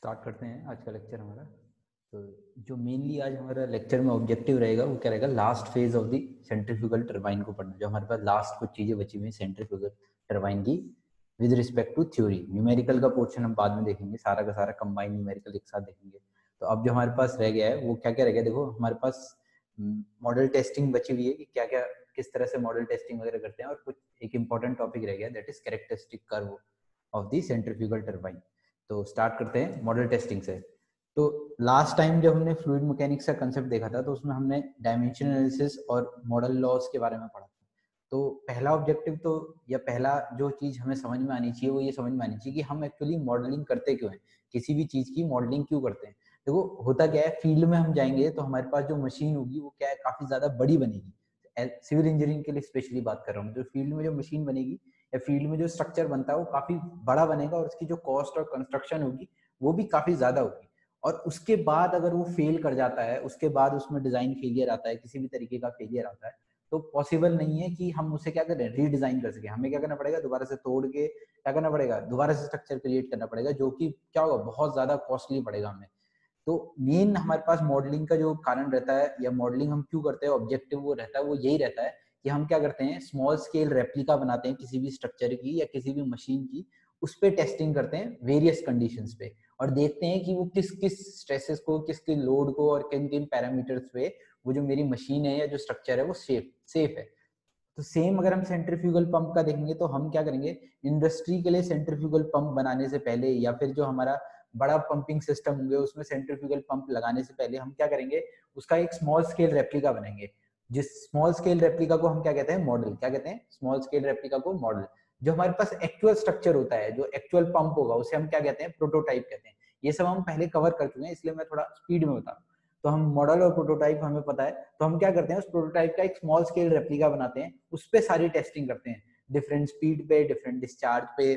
Start करते हैं आज का लेक्चर हमारा। तो जो मेनली आज हमारा लेक्चर में ऑब्जेक्टिव रहेगा वो क्या रहेगा, last phase of the centrifugal turbine को पढ़ना। जो हमारे पास लास्ट कुछ चीज़ें बची हुई सेंट्रीफ्यूगल टरबाइन की with respect to theory. Numerical का पोर्शन हम बाद में देखेंगे, सारा का सारा कंबाइंड न्यूमेरिकल एक साथ देखेंगे। तो अब जो हमारे पास रह गया है वो क्या क्या रह गया, देखो हमारे पास मॉडल टेस्टिंग बची हुई है कि क्या क्या किस तरह से मॉडल टेस्टिंग वगैरह करते हैं, और कुछ एक इंपॉर्टेंट टॉपिक रह गया that is characteristic curve of the centrifugal turbine. तो स्टार्ट करते हैं मॉडल टेस्टिंग से। तो लास्ट टाइम जब हमने फ्लूइड मैकेनिक्स का कंसेप्ट देखा था तो उसमें हमने डायमेंशन एनालिसिस और मॉडल लॉस के बारे में पढ़ा था। तो पहला ऑब्जेक्टिव तो या पहला जो चीज हमें समझ में आनी चाहिए वो ये समझ में आनी चाहिए कि हम एक्चुअली मॉडलिंग करते क्यों हैं, किसी भी चीज की मॉडलिंग क्यों करते हैं। देखो होता क्या है, फील्ड में हम जाएंगे तो हमारे पास जो मशीन होगी वो क्या है, काफी ज्यादा बड़ी बनेगी। सिविल इंजीनियरिंग के लिए स्पेशली बात कर रहा हूँ, जो फील्ड में जो मशीन बनेगी या फील्ड में जो स्ट्रक्चर बनता है वो काफी बड़ा बनेगा और उसकी जो कॉस्ट और कंस्ट्रक्शन होगी वो भी काफी ज्यादा होगी। और उसके बाद अगर वो फेल कर जाता है, उसके बाद उसमें डिजाइन फेलियर आता है, किसी भी तरीके का फेलियर आता है, तो पॉसिबल नहीं है कि हम उसे क्या करें, रीडिजाइन कर सके। हमें क्या करना पड़ेगा, दोबारा से तोड़ के क्या करना पड़ेगा, दोबारा से स्ट्रक्चर क्रिएट करना पड़ेगा, जो कि क्या होगा, बहुत ज्यादा कॉस्टली पड़ेगा हमें। तो मेन हमारे पास मॉडलिंग का जो कारण रहता है या मॉडलिंग हम क्यों करते हैं, ऑब्जेक्टिव वो रहता है, वो यही रहता है कि हम क्या करते हैं, स्मॉल स्केल रेप्लिका बनाते हैं किसी भी स्ट्रक्चर की या किसी भी मशीन की, उस पर टेस्टिंग करते हैं वेरियस कंडीशंस पे, और देखते हैं कि वो किस किस स्ट्रेसेस को, किस किस लोड को और किन किन पैरामीटर्स पे वो जो मेरी मशीन है या जो स्ट्रक्चर है वो सेफ है। तो सेम अगर हम सेंट्रीफ्यूगल पंप का देखेंगे तो हम क्या करेंगे, इंडस्ट्री के लिए सेंट्रीफ्यूगल पंप बनाने से पहले या फिर जो हमारा बड़ा पंपिंग सिस्टम होंगे उसमें सेंट्रीफ्यूगल पंप लगाने से पहले हम क्या करेंगे, उसका एक स्मॉल स्केल रेप्लिका बनाएंगे। जिस स्मॉल स्केल रेप्लिका को हम क्या कहते हैं, मॉडल। क्या कहते हैं, स्मॉल स्केल रेप्लिका को मॉडल। जो हमारे पास एक्चुअल स्ट्रक्चर होता है, जो एक्चुअल पंप होगा, उसे हम क्या कहते हैं, प्रोटोटाइप कहते हैं। ये सब हम पहले कवर कर चुके हैं, इसलिए मैं थोड़ा स्पीड में बता। तो हम मॉडल और प्रोटोटाइप हमें पता है, तो हम क्या करते हैं, उस प्रोटोटाइप का एक स्मॉल स्केल रेप्लिका बनाते हैं, उस पे सारी टेस्टिंग करते हैं, डिफरेंट स्पीड पे, डिफरेंट डिस्चार्ज पे,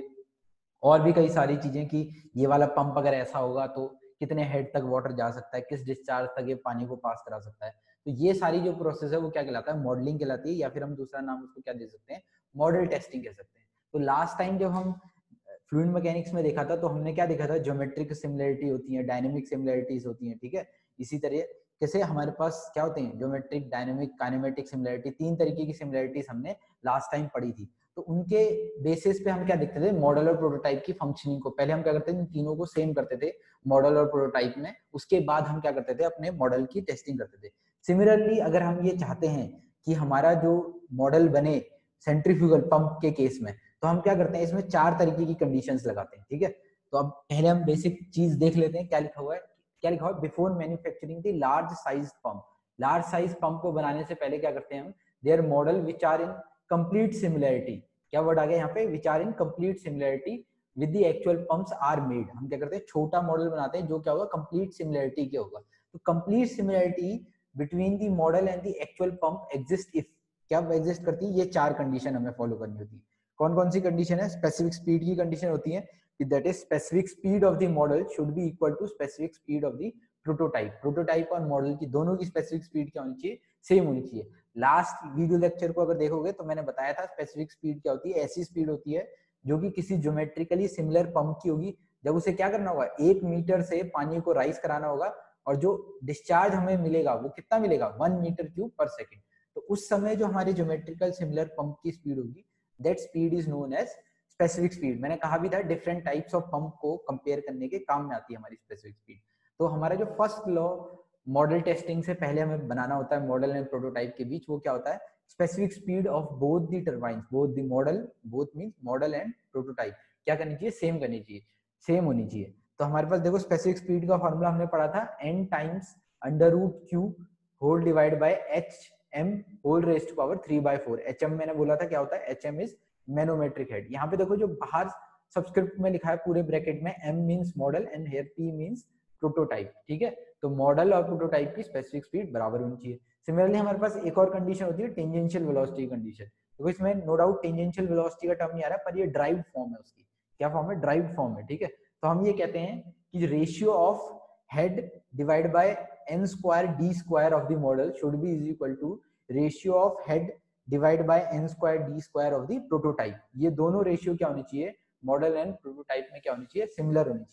और भी कई सारी चीजें कि ये वाला पंप अगर ऐसा होगा तो कितने हेड तक वाटर जा सकता है, किस डिस्चार्ज तक ये पानी को पास करा सकता है। तो ये सारी जो प्रोसेस है वो क्या कहलाता है, मॉडलिंग कहलाती है, या फिर हम दूसरा नाम उसको क्या दे सकते हैं, मॉडल टेस्टिंग कह सकते हैं। तो लास्ट टाइम जब हम फ्लूइड मैकेनिक्स में देखा था तो हमने क्या देखा था, ज्योमेट्रिक सिमिलरिटी होती है, डायनेमिक सिमिलरिटीज होती हैं, ठीक है। इसी तरह कैसे हमारे पास क्या होते हैं, ज्योमेट्रिक, डायनेमिक, काइनेमेटिक सिमिलरिटी, तीन तरीके की सिमिलरिटीज हमने लास्ट टाइम पढ़ी थी। तो उनके बेसिस पे हम क्या देखते थे, मॉडल और प्रोटोटाइप की फंक्शनिंग को पहले हम क्या करते थे, इन तीनों को सेम करते थे मॉडल और प्रोटोटाइप में, उसके बाद हम क्या करते थे, अपने मॉडल की टेस्टिंग करते थे। सिमिलरली अगर हम ये चाहते हैं कि हमारा जो मॉडल बने सेंट्रीफ्यूगल पंप के केस में, तो हम क्या करते हैं, इसमें चार तरीके की कंडीशंस लगाते हैं, ठीक है। तो अब पहले हम बेसिक चीज देख लेते हैं, क्या लिखा हुआ है, क्या लिखा हुआ है, before manufacturing the large size pump. Large size pump को बनाने से पहले क्या करते हैं हम, their model which are in complete similarity, क्या वर्ड आ गया यहाँ पे, which are in complete similarity with the actual pumps are made. हम क्या करते हैं, छोटा मॉडल बनाते हैं जो क्या होगा, कंप्लीट सिमिलरिटी के होगा। तो complete similarity between the model and the actual pump exist if, क्या एग्जिस्ट करती है, ये चार कंडीशन हमें फॉलो करनी होती है। कौन कौन सी कंडीशन है, स्पेसिफिक स्पीड की कंडीशन होती है कि that is specific speed of the model should be equal to specific speed of the prototype. Prototype और मॉडल की दोनों की स्पेसिफिक स्पीड क्या होनी चाहिए, सेम होनी चाहिए। लास्ट वीडियो लेक्चर को अगर देखोगे तो मैंने बताया था स्पेसिफिक स्पीड क्या होती है, ऐसी स्पीड होती है जो कि किसी ज्योमेट्रिकली सिमिलर पंप की होगी, जब उसे क्या करना होगा, 1 मीटर से पानी को राइज कराना होगा, और जो डिस्चार्ज हमें मिलेगा वो कितना मिलेगा, 1 मीटर क्यूब पर सेकेंड। तो उस समय जो हमारी ज्योमेट्रिकल सिमिलर पंप की स्पीड होगी, that speed is known as specific speed. मैंने कहा भी था डिफरेंट टाइप्स ऑफ पंप को कंपेयर करने के काम में आती है हमारी स्पेसिफिक स्पीड। तो हमारा जो फर्स्ट लॉ मॉडल टेस्टिंग से पहले हमें बनाना होता है मॉडल एंड प्रोटोटाइप के बीच, वो क्या होता है, specific speed of both the turbines, both the model, both means model and prototype क्या करनी चाहिए, सेम करनी चाहिए, सेम होनी चाहिए। तो हमारे पास देखो स्पेसिफिक स्पीड का फॉर्मूला हमने पढ़ा था, n times under root Q whole divide by H M whole raise to power 3/4। H M मैंने बोला था क्या होता है, H M is manometric head. यहाँ पे देखो जो बाहर सब्सक्रिप्ट में लिखा है पूरे ब्रैकेट में, m means model and here p means prototype, ठीक है। तो मॉडल और प्रोटोटाइप की स्पेसिफिक स्पीड बराबर होनी चाहिए। सिमिलरली हमारे पास एक और कंडीशन होती है, टेंजेंशियल वेलोसिटी कंडीशन। तो इसमें नो डाउट टेंजेंशियल वेलोसिटी का टर्म नहीं आ रहा, पर ये ड्राइव्ड फॉर्म है उसकी। क्या फॉर्म है, ड्राइव्ड फॉर्म है, ठीक है। तो हम ये कहते हैं कि ratio of head divide by n square d square of the model should be is equal to ratio of head divide by n square d square of the prototype. ये दोनों रेशियो क्या होनी चाहिए, मॉडल एंड प्रोटोटाइप में क्या होनी चाहिए, similar होनी चाहिए।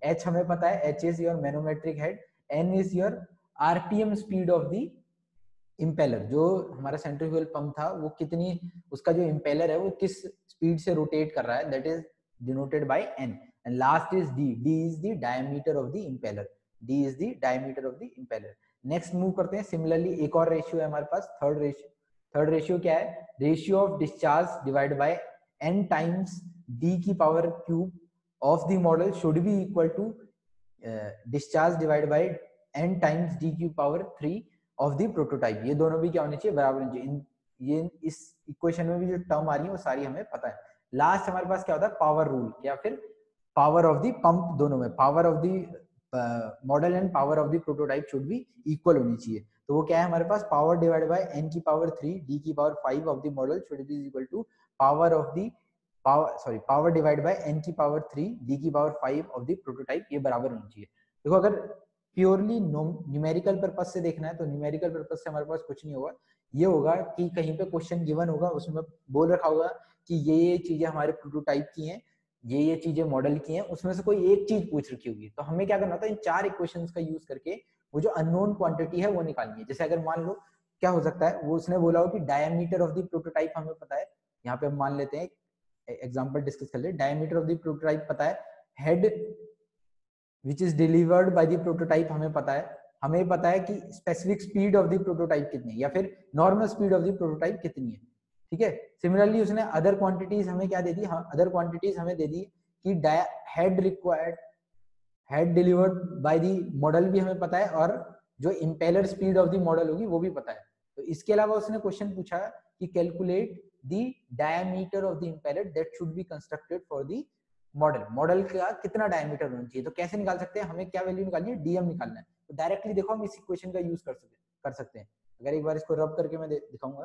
H हमें पता है, H is your manometric head, N is your RPM speed of the impeller, जो हमारा सेंट्रीफ्यूगल पंप था वो कितनी, उसका जो इम्पेलर है वो किस स्पीड से रोटेट कर रहा है, that is denoted by N। And last is D, D is the diameter of the impeller, D is the diameter of the impeller. Next move करते हैं, सिमिलरली एक और रेशियो है हमारे पास, थर्ड रेशियो। थर्ड रेशियो क्या है, ratio of discharge divide by N times D की power cube of the model should be equal to discharge divide by N times D की पावर 3 ऑफ द प्रोटोटाइप। ये दोनों भी क्या होने चाहिए, बराबर होने चाहिए। ये इस इक्वेशन में भी जो टर्म आ रही है वो सारी हमें पता है। लास्ट हमारे पास क्या होता है, पावर रूल, या फिर पावर ऑफ द पंप, दोनों में power of the model and power of the prototype should be equal होनी चाहिए। तो वो क्या है हमारे पास, पावर डिवाइड बाय N की पावर 3 D की power 5 of the model should be equal to power of the power divide by N की पावर 3 D की पावर 5 ऑफ द प्रोटोटाइप, ये बराबर होनी चाहिए। देखो अगर प्योरली न्यूमेरिकल पर्पज से देखना है तो न्यूमेरिकल पर्पज से हमारे पास कुछ नहीं होगा, ये होगा कि कहीं पे क्वेश्चन गिवन होगा, उसमें बोल रखा होगा कि ये चीजें हमारे प्रोटोटाइप की हैं, ये चीजें मॉडल की हैं, उसमें से कोई एक चीज पूछ रखी होगी, तो हमें क्या करना होता है, इन 4 इक्वेशंस का यूज करके वो जो अननोन क्वांटिटी है वो निकालनी है। जैसे अगर मान लो क्या हो सकता है, वो उसने बोला हो कि डायमीटर ऑफ द प्रोटोटाइप हमें पता है, यहाँ पे हम मान लेते हैं एग्जांपल डिस्कस कर ले, डायमीटर ऑफ द प्रोटोटाइप पता है, head which is delivered by the prototype हमें पता है, हमें पता है कि specific speed of the prototype कितनी है या फिर normal speed of the prototype कितनी है, ठीक है। सिमिलरली उसने अदर क्वांटिटीज हमें क्या दे दी, अदर क्वांटिटीज हमें दे दी कि head required, head delivered by the model भी हमें पता है, और जो impeller speed of the model होगी वो भी पता है। तो इसके अलावा उसने क्वेश्चन पूछा कि calculate the diameter of the impeller that should be constructed for the model, model का कितना डायमीटर होना चाहिए। तो कैसे निकाल सकते हैं, हमें क्या वैल्यू निकालनी है, डीएम निकालना है। तो डायरेक्टली देखो हम इस इक्वेशन का यूज कर सकते हैं। अगर एक बार इसको रब करके मैं दिखाऊंगा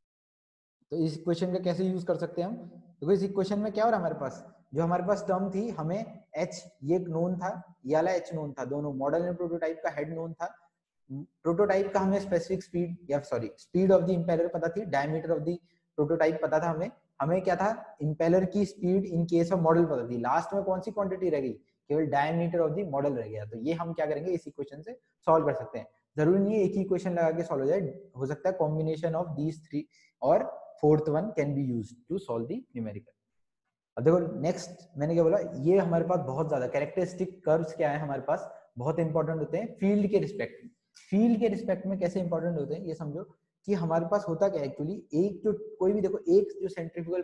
तो इस इक्वेशन का कैसे यूज कर सकते हैं हम। देखो इस इक्वेशन में क्या हो रहा है, हमारे पास जो हमारे पास टर्म थी, हमें h ये नोन था, ये वाला h नोन था, दोनों मॉडल एंड प्रोटोटाइप का हेड नोन था, प्रोटोटाइप का हमें स्पेसिफिक स्पीड या sorry speed of the impeller पता थी, डायमीटर ऑफ द प्रोटोटाइप पता था हमें क्या था, इम्पेलर की speed in case of model पता थी। लास्ट में कौन सी क्वांटिटी रह गई, केवल डायमीटर ऑफ द मॉडल रह गया। तो ये हम क्या करेंगे, इस इक्वेशन से सॉल्व कर सकते हैं। जरूरी नहीं है एक ही इक्वेशन लगा के सॉल्व हो जाए, हो सकता है कॉम्बिनेशन ऑफ दीज 3 और fourth one can be used to solve the numerical. अब देखो नेक्स्ट मैंने क्या बोला, ये हमारे पास बहुत ज्यादा कैरेक्टरिस्टिक कर्व्स क्या है हमारे पास, बहुत इंपॉर्टेंट होते हैं फील्ड के रिस्पेक्ट में। फील्ड के रिस्पेक्ट में कैसे इंपॉर्टेंट होते हैं ये समझो कि हमारे पास होता क्या है एक्चुअली, एक जो कोई भी देखो एक जो सेंट्रीफ्यूगल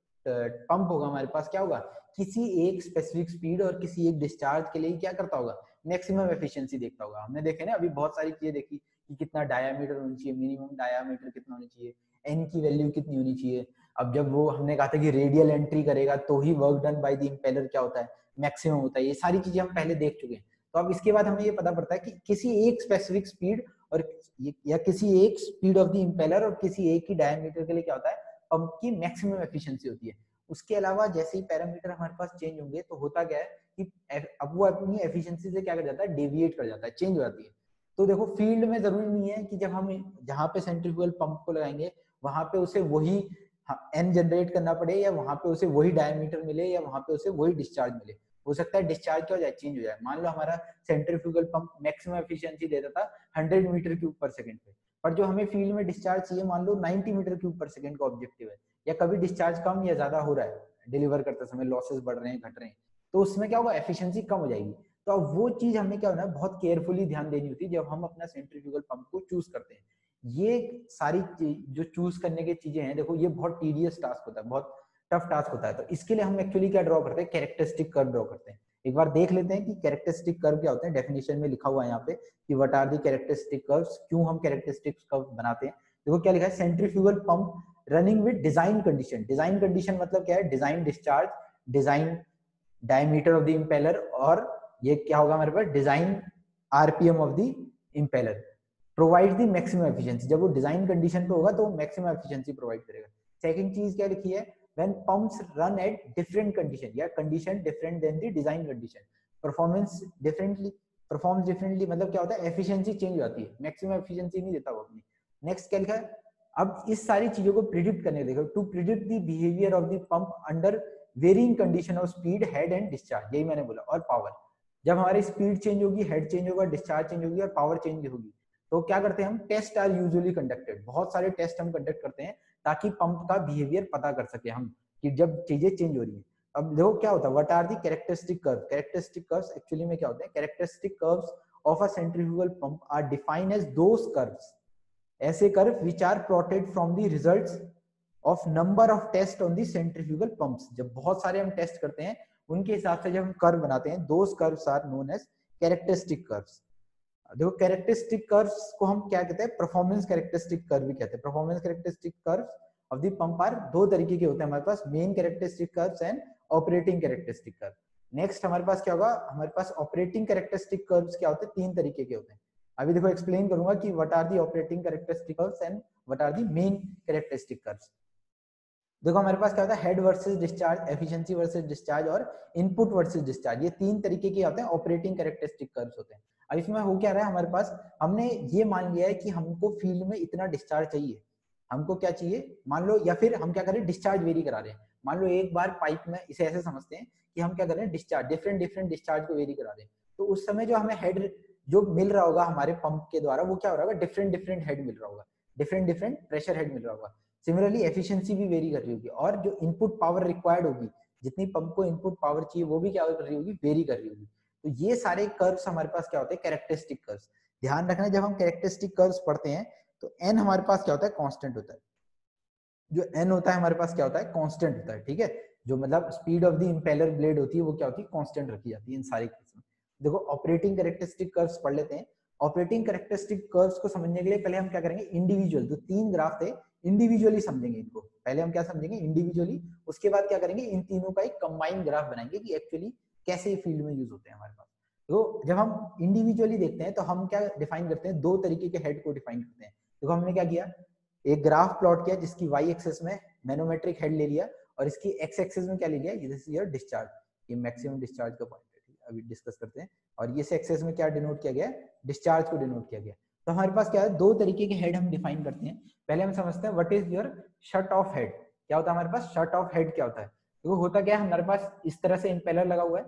पंप होगा हमारे पास क्या होगा, किसी एक स्पेसिफिक स्पीड और किसी एक डिस्चार्ज के लिए क्या करता होगा, मैक्सिमम एफिशिएंसी देखता होगा। हमने देखे ना अभी बहुत सारी चीजें देखी कि कितना डायामीटर होनी चाहिए, मिनिमम डायामीटर कितना होनी चाहिए, एन की वैल्यू कितनी होनी चाहिए। अब जब वो हमने कहा था कि रेडियल एंट्री करेगा तो ही work done by the impeller क्या होता है, मैक्सिमम होता है। ये सारी चीजें हम पहले देख चुके हैं। तो अब इसके बाद हमें ये पता पड़ता है कि किसी एक स्पेसिफिक स्पीड और या किसी एक स्पीड ऑफ द इम्पेलर और किसी एक ही डायमीटर के लिए क्या होता है, पंप की मैक्सिमम एफिशिएंसी होती है। उसके अलावा जैसे ही पैरामीटर हमारे पास चेंज होंगे तो होता क्या है कि अब वो अपनी एफिशिएंसी से क्या कर जाता है, डेविएट कर जाता है, चेंज हो जाती है। तो देखो फील्ड में जरूरी नहीं है कि जब हम जहाँ पे सेंट्रीफ्यूगल पंप को लगाएंगे वहां पे उसे वही एन जनरेट करना पड़े, या वहां पे उसे वही डायमीटर मिले, या वहां पे उसे वही डिस्चार्ज मिले। हो सकता है डिस्चार्ज क्या हो जाए, चेंज हो जाए। मान लो हमारा सेंट्रीफ्यूगल पंप मैक्सिमम एफिशिएंसी देता था 100 मीटर क्यूब पर सेकंड पे, पर जो हमें फील्ड में डिस्चार्ज चाहिए मान लो 90 मीटर क्यूब पर सेकंड का ऑब्जेक्टिव है, या कभी डिस्चार्ज कम या ज्यादा हो रहा है, डिलीवर करते समय लॉसेस बढ़ रहे हैं घट रहे हैं, तो उसमें क्या होगा, एफिशिएंसी कम हो जाएगी। तो अब वो चीज हमें क्या होना है, बहुत केयरफुली ध्यान देनी होती है जब हम अपना सेंट्रीफ्यूगल पंप को चूज करते हैं। ये सारी जो चूज करने की चीजें हैं, देखो ये बहुत टीडियस टास्क होता है, बहुत टफ टास्क होता है। तो इसके लिए हम एक्चुअली क्या ड्रॉ करते हैं, कैरेक्टरिस्टिक कर्व ड्रॉ करते हैं। एक बार देख लेते हैं कि कैरेक्टरिस्टिक कर्व क्या होते हैं। डेफिनेशन में लिखा हुआ है यहाँ पे कि what are the characteristic curves, क्यों हम कैरेक्टरिस्टिक कर्व बनाते हैं। देखो क्या लिखा है, centrifugal pump running with design condition. Design condition मतलब क्या है, design discharge, design diameter of the impeller, और ये क्या होगा हमारे पास, design RPM of the impeller provide the maximum efficiency. जब वो डिजाइन कंडीशन पे होगा तो मैक्सिमम एफिशिएंसी प्रोवाइड करेगा। सेकंड चीज क्या लिखी है, when pumps run at different condition या condition different than the design condition, performance differently, performs differently, मतलब क्या होता है, एफिशिएंसी चेंज हो जाती है, मैक्सिमम एफिशिएंसी नहीं देता वो अपनी। नेक्स्ट क्या लिखा है, अब इस सारी चीजों को प्रिडिक्ट करने देखो, to predict the behaviour of the pump under varying condition of speed, head and discharge, यही मैंने बोला, और पावर। जब हमारी स्पीड चेंज होगी, हेड चेंज होगा, डिस्चार्ज चेंज होगी और पावर चेंज होगी, तो क्या करते हैं हम, टेस्ट आर यूजुअली कंडक्टेड, बहुत सारे टेस्ट हम कंडक्ट करते हैं ताकि पंप का बिहेवियर पता कर सके हम कि जब चीजें चेंज हो रही है। अब देखो क्या होता है, what are the characteristic curve, characteristic curves actually में क्या होते हैं, characteristic curves of a centrifugal pump are defined as those curves, ऐसे curve which are plotted from the results of number of test on the centrifugal pumps. जब बहुत सारे हम test करते हैं उनके हिसाब से जब हम कर्व बनाते हैं, those curves are known as characteristic curves. देखो कैरेक्टरिस्टिक कर्व्स को हम क्या कहते हैं, परफॉर्मेंस कैरेक्टरिस्टिक कर्व भी कहते हैं। Performance characteristic curves of the pump are दो तरीके के होते हैं हमारे पास, main characteristic curves and operating characteristic curve. Next हमारे पास क्या होगा, हमारे पास ऑपरेटिंग कैरेक्टरिस्टिक कर्व्स क्या होते हैं, तीन तरीके के होते हैं। अभी देखो एक्सप्लेन करूंगा कि what are the operating characteristic curves and what are the main characteristic curves. देखो हमारे पास क्या होता है, head versus discharge, efficiency versus discharge और इनपुट वर्सेस डिस्चार्ज, ये तीन तरीके के होते हैं ऑपरेटिंग कैरेक्टरिस्टिक कर्व्स होते हैं। अब इसमें हो क्या रहा है, हमारे पास हमने ये मान लिया है कि हमको फील्ड में इतना डिस्चार्ज चाहिए, हमको क्या चाहिए मान लो, या फिर हम क्या करें, डिस्चार्ज वेरी करा रहे हैं। मान लो एक बार पाइप में, इसे ऐसे समझते हैं कि हम क्या कर रहे हैं, डिस्चार्ज डिफरेंट डिफरेंट डिस्चार्ज को वेरी करा रहे हैं, तो उस समय जो हमें हेड जो मिल रहा होगा हमारे पंप के द्वारा, वो क्या हो रहा होगा, डिफरेंट डिफरेंट हेड मिल रहा होगा, डिफरेंट डिफरेंट प्रेशर हेड मिल रहा होगा। सिमिलरली एफिशिएंसी भी वेरी कर रही होगी, और जो इनपुट पावर रिक्वायर्ड होगी, जितनी पंप को इनपुट पावर चाहिए वो भी क्या कर रही होगी, वेरी कर रही होगी। तो ये सारे कर्व्स हमारे पास क्या होते हैं, कैरेक्टरिस्टिक कर्व्स। ध्यान रखना जब हम कैरेक्टरिस्टिक कर्व्स पढ़ते हैं तो एन हमारे पास क्या होता है, कांस्टेंट होता है। जो एन होता है हमारे पास क्या होता है, कांस्टेंट होता है, ठीक है। जो मतलब speed of the impeller blade होती है वो क्या होती है, कांस्टेंट रखी जाती है इन सारे केस में। देखो ऑपरेटिंग कैरेक्टरिस्टिक कर्व्स पढ़ लेते हैं। ऑपरेटिंग कैरेक्टरिस्टिक कर्व्स को समझने के लिए पहले हम क्या करेंगे, इंडिविजुअल जो तीन ग्राफ थे इंडिविजुअली समझेंगे इनको। पहले हम क्या समझेंगे, इंडिविजुअली, उसके बाद क्या करेंगे, इन तीनों का एक कंबाइंड ग्राफ बनाएंगे कि एक्चुअली कैसे फील्ड में यूज होते हैं हमारे पास। तो जब हम इंडिविजुअली देखते हैं तो हम क्या डिफाइन करते हैं, दो तरीके के हेड को डिफाइन करते हैं। देखो हमने क्या किया, एक ग्राफ प्लॉट किया जिसकी वाई एक्सिस में मैनोमेट्रिक हेड ले लिया और इसकी एक्स एक्सिस में क्या ले लिया, दिस इज योर डिस्चार्ज, ये मैक्सिमम डिस्चार्ज का पॉइंट है, अभी डिस्कस करते हैं। और ये एक्सिस में क्या डिनोट किया गया, डिस्चार्ज को डिनोट किया गया। तो हमारे पास क्या है, दो तरीके के हेड हम डिफाइन करते हैं। पहले हम समझते हैं what is your shut off head. क्या होता है हमारे पास, शट ऑफ हेड क्या होता है, तो होता क्या है, हमारे पास इस तरह से इंपेलर लगा हुआ है,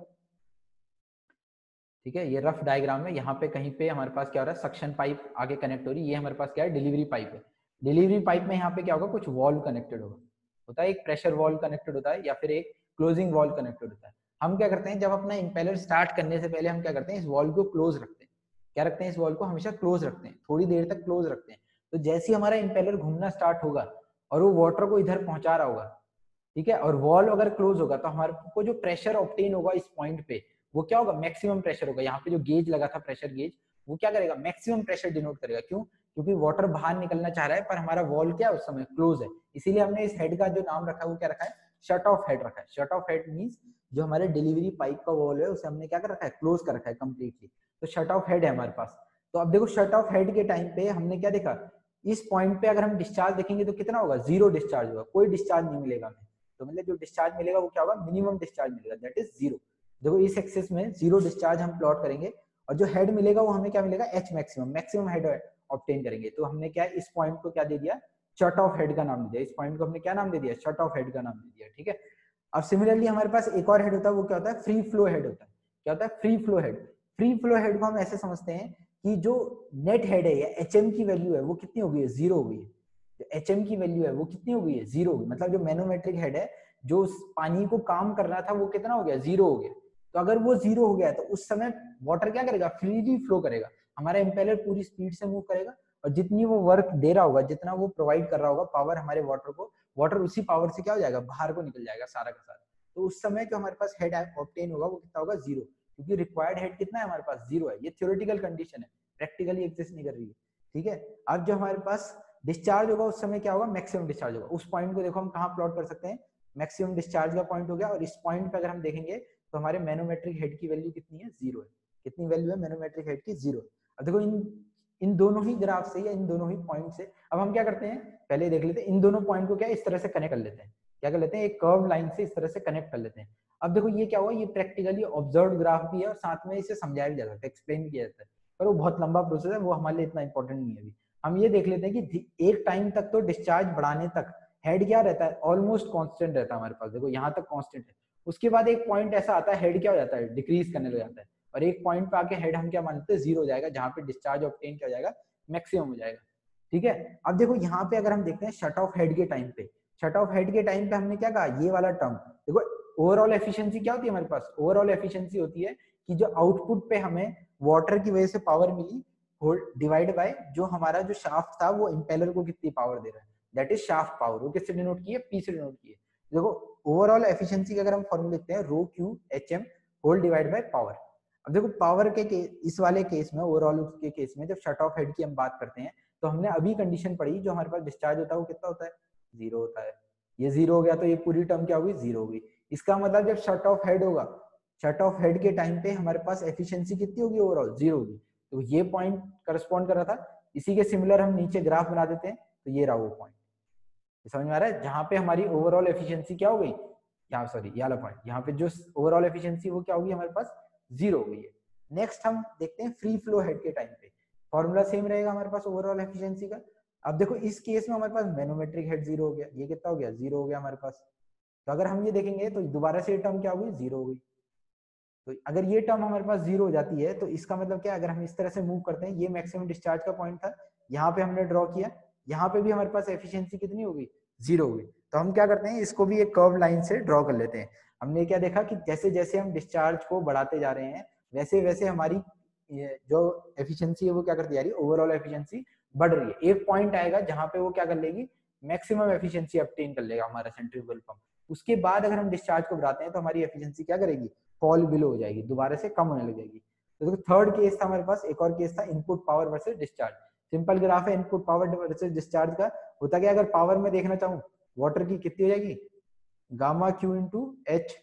ठीक है। ये रफ डायग्राम में यहाँ पे कहीं पे हमारे पास क्या हो रहा है, सक्शन पाइप आगे कनेक्ट हो रही है, ये हमारे पास क्या है, डिलीवरी पाइप है। डिलीवरी पाइप में यहाँ पे क्या होगा, कुछ वॉल्व कनेक्टेड होता है, एक प्रेशर वॉल्व कनेक्टेड होता है या फिर एक क्लोजिंग वॉल्व कनेक्टेड होता है। हम क्या करते हैं, जब अपना इंपेलर स्टार्ट करने से पहले हम क्या करते हैं, इस वॉल्व को क्लोज रखते हैं। क्या रखते हैं, इस वॉल्व को हमेशा क्लोज रखते हैं, थोड़ी देर तक क्लोज रखते हैं। तो जैसे ही हमारा इंपेलर घूमना स्टार्ट होगा और वो वाटर को इधर पहुंचा रहा होगा, ठीक है, और वॉल्व अगर क्लोज होगा तो हमारे को जो प्रेशर ऑब्टेन होगा इस पॉइंट पे, वो क्या होगा, मैक्सिमम प्रेशर होगा। यहाँ पे जो गेज लगा था, प्रेशर गेज, वो क्या करेगा, मैक्सिमम प्रेशर डिनोट करेगा। क्यों, क्योंकि वाटर बाहर निकलना चाह रहा है पर हमारा वॉल्व क्या है उस समय क्लोज है, इसीलिए हमने इस हेड का जो नाम रखा है वो क्या रखा है, शट ऑफ हेड रखा है। शट ऑफ हेड मींस जो हमारे डिलीवरी पाइप का वॉल्व है उसे हमने क्या कर रखा है, क्लोज कर रखा है कंप्लीटली। तो शट ऑफ हेड है हमारे पास। तो अब देखो शट ऑफ हेड के टाइम पे हमने क्या देखा, इस पॉइंट पे अगर हम डिस्चार्ज देखेंगे तो कितना होगा, जीरो डिस्चार्ज होगा, कोई डिस्चार्ज नहीं मिलेगा हमें। तो मतलब जो डिस्चार्ज मिलेगा वो क्या होगा, मिनिमम डिस्चार्ज मिलेगा, दैट इज जीरो। देखो इस एक्सिस में जीरो डिस्चार्ज हम प्लॉट करेंगे और जो हेड मिलेगा वो हमें क्या मिलेगा, H maximum, maximum head obtain करेंगे। तो हमने क्या इस पॉइंट को क्या दे दिया, शट ऑफ हेड का नाम दे दिया। इस पॉइंट को हमने क्या नाम दे दिया, शट ऑफ हेड का नाम दे दिया, ठीक है। अब सिमिलरली हमारे पास एक और हेड होता है, वो क्या होता है, फ्री फ्लो हेड होता है। क्या होता है, free flow head. Free flow head को हम ऐसे समझते हैं कि जो नेट हेड है या एचएम की वैल्यू है वो कितनी हो गई है, जीरो हो गई है। जो एचएम की वैल्यू है वो कितनी हो गई है, जीरो हो गई। मतलब जो मैनोमेट्रिक हेड है जो पानी को काम कर रहा था वो कितना हो गया, जीरो हो गया। तो अगर वो जीरो हो गया तो उस समय वाटर क्या करेगा, फ्रीली फ्लो करेगा, हमारा इंपेलर पूरी स्पीड से मूव करेगा और जितनी वो वर्क दे रहा होगा, जितना वो प्रोवाइड कर रहा होगा पावर हमारे वाटर को, वाटर उसी पावर से क्या हो जाएगा, बाहर को निकल जाएगा सारा का सारा। तो उस समय जो हमारे पास हेड ऑब्टेन होगा वो कितना होगा, जीरो, क्योंकि रिक्वायर्ड हेड कितना है हमारे पास, जीरो है। ये थ्योरेटिकल कंडीशन है, प्रैक्टिकली एग्जिस्ट नहीं कर रही है, ठीक है। अब जो हमारे पास डिस्चार्ज होगा उस समय क्या होगा, मैक्सिमम डिस्चार्ज होगा। उस पॉइंट को देखो हम कहाँ प्लॉट कर सकते हैं, मैक्सिमम डिस्चार्ज का पॉइंट हो गया। और इस पॉइंट पे अगर हम देखेंगे तो हमारे मैनोमेट्रिक हेड की वैल्यू कितनी है, जीरो है। कितनी वैल्यू है मैनोमेट्रिक हेड की, जीरो। अब देखो इन दोनों ही ग्राफ से या इन दोनों ही पॉइंट से अब हम क्या करते हैं, पहले देख लेते हैं इन दोनों पॉइंट को क्या इस तरह से कनेक्ट कर लेते हैं। क्या कर लेते हैं, एक कर्व लाइन से इस तरह से कनेक्ट कर लेते हैं। अब देखो ये क्या हुआ, ये प्रैक्टिकली ऑब्जर्व ग्राफ भी है और साथ में इसे समझाया भी जा सकता है, एक्सप्लेन भी किया जाता है, पर वो बहुत लंबा प्रोसेस है, वो हमारे लिए इतना इंपॉर्टेंट नहीं है अभी। हम ये देख लेते हैं कि एक टाइम तक तो डिस्चार्ज बढ़ाने तक हेड क्या रहता है, ऑलमोस्ट कांस्टेंट रहता है हमारे पास। देखो यहाँ तक कांस्टेंट है, उसके बाद एक पॉइंट ऐसा आता है हेड क्या हो जाता है, डिक्रीज करने लग जाता है। और एक पॉइंट पे आके हेड हम क्या मानते हैं, जीरो हो जाएगा, जहां पे डिस्चार्ज ऑब्टेन क्या हो जाएगा, मैक्सिमम हो जाएगा। ठीक है, अब देखो यहाँ पे अगर हम देखते हैं शट ऑफ हेड के टाइम पे, शट ऑफ हेड के टाइम पे हमने क्या कहा, ये वाला टर्म देखो, ओवरऑल एफिशिएंसी क्या होती है हमारे पास, ओवरऑल एफिशिएंसी होती है कि जो आउटपुट पे हमें वाटर की वजह से पावर मिली डिवाइड बाय जो हमारा जो शाफ्ट था वो इंपेलर को कितनी पावर दे रहा है, दैट इज शाफ्ट पावर। वो किससे डिनोट की है, पी से डिनोट की है। देखो ओवरऑल एफिशिएंसी का अगर हम फॉर्मूला लिखते हैं rho Q H M whole divide by power. अब देखो पावर के इस वाले केस में, ओवरऑल के केस में जब शट ऑफ हेड की हम बात करते हैं तो हमने अभी कंडीशन पढ़ी, जो हमारे पास डिस्चार्ज होता है वो कितना होता है, जीरो होता है। ये जीरो हो गया तो ये पूरी टर्म क्या होगी, जीरो होगी। इसका मतलब जब शट ऑफ हेड होगा, शट ऑफ हेड के टाइम पे हमारे पास एफिशिएंसी कितनी होगी, ओवरऑल जीरो होगी। तो ये पॉइंट करस्पॉन्ड कर रहा था, इसी के सिमिलर हम नीचे ग्राफ बना देते हैं, तो ये रहा वो पॉइंट। समझ में आ रहा है, जहां पे हमारी ओवरऑल एफिशिएंसी क्या हो गई, यहाँ सॉरी ये वाला पॉइंट, यहाँ पे जो ओवरऑल एफिशिएंसी वो क्या होगी हमारे पास, जीरो हो गई है। नेक्स्ट हम देखते हैं फ्री फ्लो हेड के टाइम पे, फॉर्मूला सेम रहेगा हमारे पास ओवरऑल एफिशिएंसी का। अब देखो इस केस में हमारे पास मैनोमेट्रिक हेड जीरो हो गया, ये कितना हो गया, जीरो हो गया हमारे पास। तो अगर हम ये देखेंगे तो दोबारा से ये टर्म क्या होगी, जीरो हो गई। तो अगर ये टर्म हमारे पास जीरो हो जाती है तो इसका मतलब क्या, अगर हम इस तरह से मूव करते हैं, ये मैक्सिमम डिस्चार्ज का पॉइंट था, यहाँ पे हमने ड्रॉ किया, यहाँ पे भी हमारे पास एफिशिएंसी कितनी होगी, जीरो होगी। तो हम क्या करते हैं, इसको भी एक कर्व लाइन से ड्रॉ कर लेते हैं। हमने क्या देखा कि जैसे जैसे हम डिस्चार्ज को बढ़ाते जा रहे हैं वैसे वैसे हमारी जो एफिशिएंसी है वो क्या करती जा रही है, ओवरऑल एफिशिएंसी बढ़ रही है। एक पॉइंट आएगा जहां पे वो क्या कर लेगी, मैक्सिमम एफिशिएंसी ऑब्टेन कर लेगा हमारा सेंट्रीफ्यूगल पंप। उसके बाद अगर हम डिस्चार्ज को बढ़ाते हैं तो हमारी एफिशिएंसी क्या करेगी, फॉल बिलो हो जाएगी, दोबारा से कम होने लग जाएगी। तो देखो थर्ड केस था हमारे पास, एक और केस था input power versus discharge. Simple graph है इनपुट पावर वर्सेस डिस्चार्ज का। होता क्या, अगर पावर में देखना चाहूँ वाटर की कितनी हो जाएगी, गामा क्यू इंटू एच।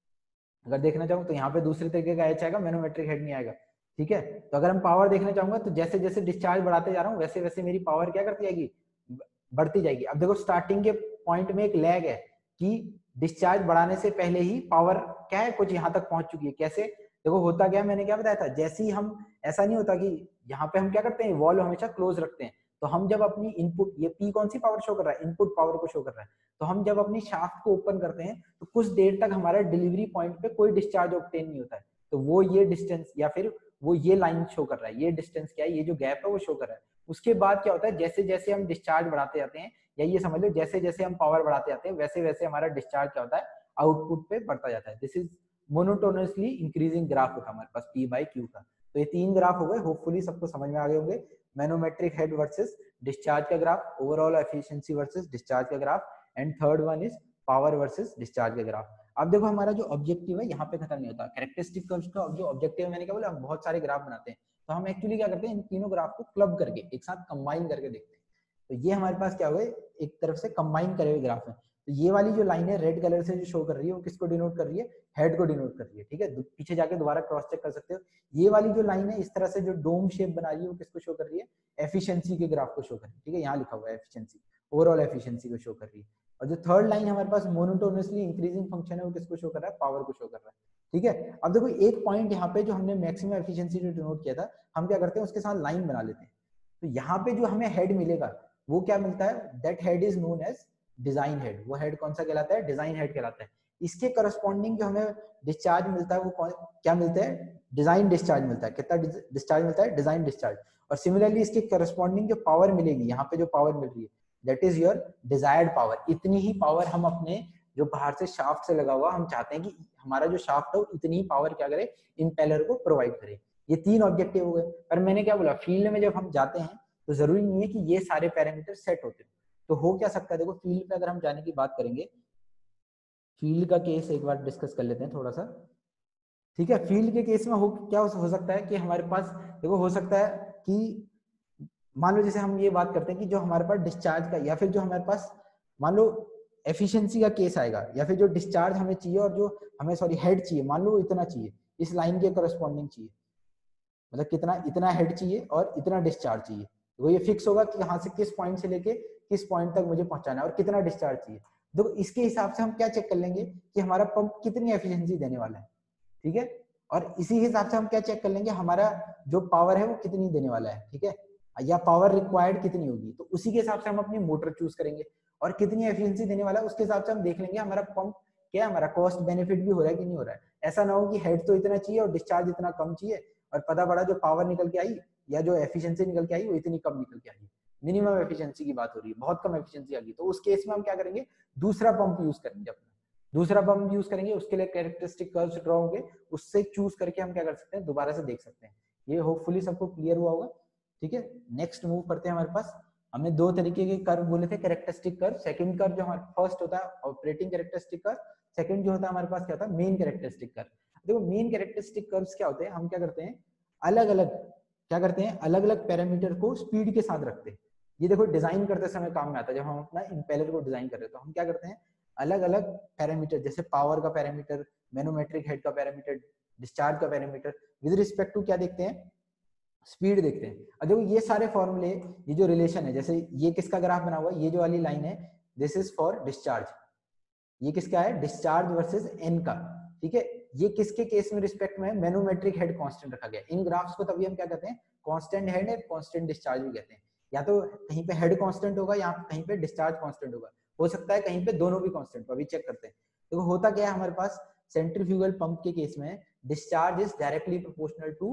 अगर देखना चाहूँ तो यहाँ पे दूसरे तरीके का एच आएगा, मैनोमेट्रिक हेड नहीं आएगा। ठीक है, तो अगर हम पावर देखना चाहूंगा तो जैसे जैसे डिस्चार्ज बढ़ाते जा रहा हूँ वैसे वैसे मेरी पावर क्या करती जाएगी, बढ़ती जाएगी। अब देखो स्टार्टिंग के पॉइंट में एक लैग है कि डिस्चार्ज बढ़ाने से पहले ही पावर क्या है, कुछ यहाँ तक पहुंच चुकी है। कैसे, देखो होता क्या, मैंने क्या बताया था, जैसे ही हम, ऐसा नहीं होता कि यहाँ पे हम क्या करते हैं, वॉल्व हमेशा क्लोज रखते हैं। तो हम जब अपनी इनपुट, ये पी कौन सी पावर शो कर रहा है, इनपुट पावर को शो कर रहा है। तो हम जब अपनी शाफ्ट को ओपन करते हैं तो कुछ देर तक हमारा डिलीवरी पॉइंट पे कोई डिस्चार्ज ऑब्टेन नहीं होता है। तो वो ये डिस्टेंस या फिर वो ये लाइन शो कर रहा है, ये डिस्टेंस क्या है, ये जो गैप है वो शो कर रहा है। उसके बाद क्या होता है, जैसे जैसे हम डिस्चार्ज बढ़ाते जाते हैं, या ये समझ लो जैसे जैसे हम पावर बढ़ाते जाते हैं वैसे वैसे हमारा डिस्चार्ज क्या होता है, आउटपुट पे बढ़ता जाता है। This is monotonously increasing graph होता है हमारे पास पी बाई क्यू का। तो ये तीन ग्राफ हो गए, होपफुली सबको समझ में आ गए होंगे। मैनोमेट्रिक हेड वर्सेस डिस्चार्ज का graph, overall efficiency versus discharge का graph, and third one is power versus discharge का ग्राफ। अब देखो हमारा जो ऑब्जेक्टिव है यहाँ पे खत्म नहीं होता, कैरेक्टरिस्टिक कर्व्स का जो ऑब्जेक्टिव है, मैंने क्या बोला, हम बहुत सारे ग्राफ बनाते हैं। तो हम एक्चुअली क्या करते हैं, इन तीनों ग्राफ को क्लब करके एक साथ कंबाइन करके देखते हैं। तो ये हमारे पास क्या हुआ, एक तरफ से कंबाइन करे हुए ग्राफ है। तो ये वाली जो लाइन है रेड कलर से जो शो कर रही है वो किसको डिनोट कर रही है, हेड को डिनोट कर रही है। ठीक है, पीछे जाके दोबारा क्रॉस चेक कर सकते हो। ये वाली जो लाइन है इस तरह से जो डोम शेप बना रही है वो किसको शो कर रही है, एफिशिएंसी के ग्राफ को शो कर रही है। ठीक है, यहाँ लिखा हुआ है एफिशिएंसी, ओवरऑल एफिशिएंसी को शो कर रही है। और जो थर्ड लाइन हमारे पास मोनोटोनसली इंक्रीजिंग फंक्शन है वो किसको शो कर रहा है, पावर को शो कर रहा है। ठीक है, अब देखो एक पॉइंट यहाँ पे जो हमने मैक्सिमम एफिशिएंसी जो डिनोट किया था, हम क्या करते हैं उसके साथ लाइन बना लेते हैं। तो यहाँ पे जो हमें हेड मिलेगा वो क्या मिलता है, that head is known as design head. वो हेड कौन सा कहलाता है, डिजाइन हेड कहलाता है। इसके करस्पॉन्डिंग जो हमें डिस्चार्ज मिलता है वो क्या मिलता है, डिजाइन डिस्चार्ज मिलता है। कितना डिस्चार्ज मिलता है, डिजाइन डिस्चार्ज। और सिमिलरली इसके करस्पॉन्डिंग जो पावर मिलेगी, यहाँ पे जो पावर मिल रही है that is your desired power. इतनी ही पावर हम अपने जो बाहर से शाफ्ट से लगा हुआ, हम चाहते हैं कि हमारा जो शाफ्ट है इतनी ही पावर क्या करे, इंपेलर को प्रोवाइड करे। ये तीन ऑब्जेक्टिव हो गए। पर मैंने क्या बोला, फील्ड में जब हम जाते हैं तो जरूरी नहीं है कि ये सारे पैरामीटर सेट होते हैं। तो हो क्या सकता है, देखो फील्ड पे अगर हम जाने की बात करेंगे, फील्ड का केस एक बार डिस्कस कर लेते हैं थोड़ा सा। ठीक है, फील्ड के केस में क्या हो सकता है कि हमारे पास, देखो हो सकता है कि मान लो जैसे हम ये बात करते हैं कि जो हमारे पास डिस्चार्ज का, या फिर जो हमारे पास मान लो एफिशिएंसी का केस आएगा, या फिर जो डिस्चार्ज हमें चाहिए और जो हमें हेड चाहिए, मान लो इतना चाहिए, इस लाइन के करस्पॉन्डिंग चाहिए, मतलब कितना, इतना हेड चाहिए और इतना डिस्चार्ज चाहिए। वो ये फिक्स होगा कि कहाँ से किस पॉइंट से लेके किस पॉइंट तक मुझे पहुंचाना है और कितना डिस्चार्ज चाहिए। देखो इसके हिसाब से हम क्या चेक कर लेंगे कि हमारा पंप कितनी एफिशिएंसी देने वाला है। ठीक है, और इसी हिसाब से हम क्या चेक कर लेंगे, हमारा जो पावर है वो कितनी देने वाला है। ठीक है, या पावर रिक्वायर्ड कितनी होगी, तो उसी के हिसाब से हम अपनी मोटर चूज करेंगे। और कितनी एफिशिएंसी देने वाला है उसके हिसाब से हम देख लेंगे हमारा पंप क्या हमारा कॉस्ट बेनिफिट भी हो रहा है कि नहीं हो रहा है। ऐसा ना हो कि हेड तो इतना चाहिए और डिस्चार्ज इतना कम चाहिए और पता पड़ा जो पावर निकल के आई या जो एफिशिएंसी निकल के आई वो इतनी कम निकल के आई, मिनिमम एफिशिएंसी की बात हो रही है, बहुत कम एफिशिएंसी आ गई, तो उस केस में हम क्या करेंगे, दूसरा पंप यूज करेंगे अपना, दूसरा पंप यूज करेंगे, उसके लिए कैरेक्टरिस्टिक कर्व्स ड्रॉ होंगे, उससे चूज करके हम क्या कर सकते हैं, दोबारा से देख सकते हैं। ये होपफुली सबको क्लियर हुआ होगा। ठीक है, नेक्स्ट मूव करते हैं। हमारे पास हमने दो तरीके के कर्व बोले थे, कैरेक्टरिस्टिक कर्व, सेकंड कर्व जो हमारा फर्स्ट होता है ऑपरेटिंग कैरेक्टरिस्टिक कर्व, सेकंड जो होता है हमारे पास क्या होता है, मेन कैरेक्टरिस्टिक कर्व। देखो मेन कैरेक्टरिस्टिक कर्व्स क्या होते हैं, हम क्या करते हैं, अलग अलग क्या करते हैं, अलग अलग पैरामीटर को स्पीड के साथ रखते हैं। ये देखो डिजाइन करते समय काम में आता है, जब हम अपना इंपेलर को डिजाइन कर रहे हैं तो हम क्या करते हैं, अलग अलग पैरामीटर, जैसे पावर का पैरामीटर, मैनोमेट्रिक हेड का पैरामीटर, डिस्चार्ज का पैरामीटर, विद रिस्पेक्ट टू क्या देखते हैं, स्पीड देखते हैं। और देखो ये सारे फॉर्मूले, ये जो रिलेशन है, जैसे ये किसका ग्राफ बना हुआ है, ये जो वाली लाइन है, दिस इज फॉर डिस्चार्ज, ये किसका है, डिस्चार्ज वर्सेस एन का। ठीक है, ये किसके केस में रिस्पेक्ट में, मैनोमेट्रिक हेड कांस्टेंट रखा गया। इन ग्राफ्स को तभी हम क्या कहते हैं, कांस्टेंट हेड और कांस्टेंट डिस्चार्ज भी कहते हैं। या तो कहीं पे हेड कांस्टेंट होगा या कहीं पे डिस्चार्ज कांस्टेंट होगा, हो सकता है कहीं पे दोनों भी कांस्टेंट हो, अभी चेक करते हैं। तो होता क्या है हमारे पास सेंट्रीफ्यूगल पंप के केस में, discharge is directly proportional to